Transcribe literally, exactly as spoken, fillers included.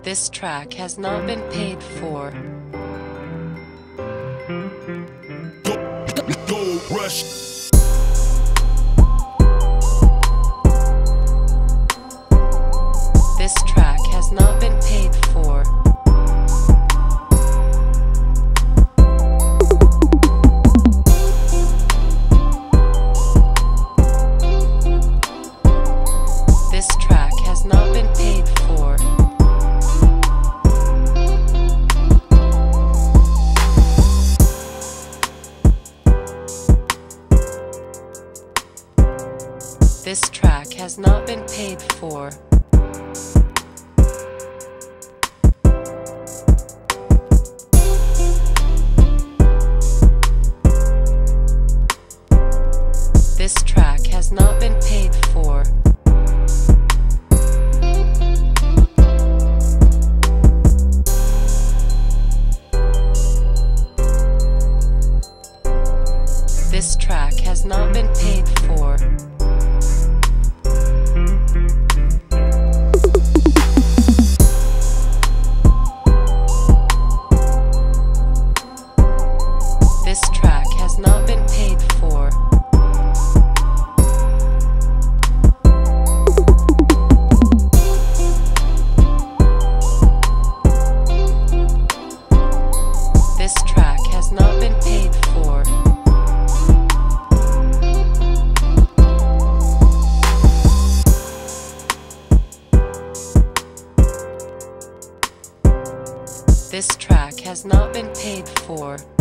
This track has not been paid for. Gold rush. This track has not been paid for. This track has not been paid for. This track has not been paid for. This track has not been paid for. This track has not been paid for. This track has not been paid for. This track has not been paid for. This track has not been paid for.